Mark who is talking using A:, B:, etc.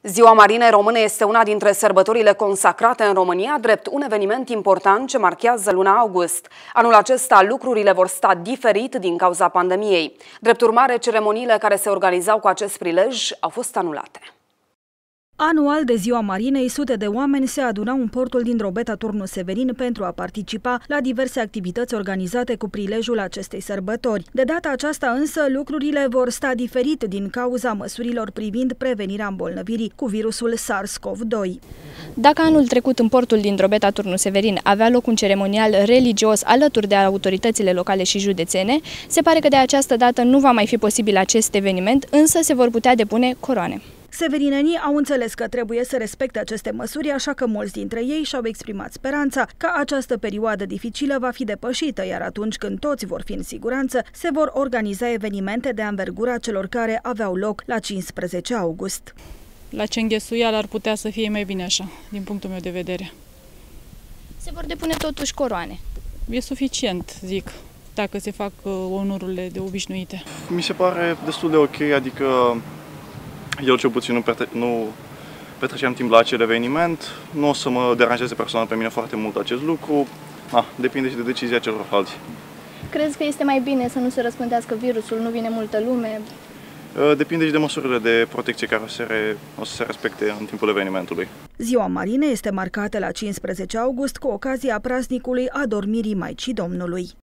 A: Ziua Marinei Române este una dintre sărbătorile consacrate în România drept un eveniment important ce marchează luna august. Anul acesta lucrurile vor sta diferit din cauza pandemiei. Drept urmare, ceremoniile care se organizau cu acest prilej au fost anulate.
B: Anual de Ziua Marinei, sute de oameni se adunau în portul din Drobeta Turnu Severin pentru a participa la diverse activități organizate cu prilejul acestei sărbători. De data aceasta însă, lucrurile vor sta diferit din cauza măsurilor privind prevenirea îmbolnăvirii cu virusul SARS-CoV-2.
C: Dacă anul trecut în portul din Drobeta Turnu Severin avea loc un ceremonial religios alături de autoritățile locale și județene, se pare că de această dată nu va mai fi posibil acest eveniment, însă se vor putea depune coroane.
B: Severinenii au înțeles că trebuie să respecte aceste măsuri, așa că mulți dintre ei și-au exprimat speranța că această perioadă dificilă va fi depășită, iar atunci când toți vor fi în siguranță, se vor organiza evenimente de anvergura celor care aveau loc la 15 august.
D: La Cenghesuial ar putea să fie mai bine așa, din punctul meu de vedere.
C: Se vor depune totuși coroane.
D: E suficient, zic, dacă se fac onorurile de obișnuite.
E: Mi se pare destul de ok, adică eu cel puțin nu petreceam timp la acel eveniment, nu o să mă deranjeze personal pe mine foarte mult acest lucru, depinde și de decizia celorlalți.
C: Crezi că este mai bine să nu se răspândească virusul, nu vine multă lume?
E: Depinde și de măsurile de protecție care o să se respecte în timpul evenimentului.
B: Ziua Marinei este marcată la 15 august cu ocazia praznicului Adormirii Maicii Domnului.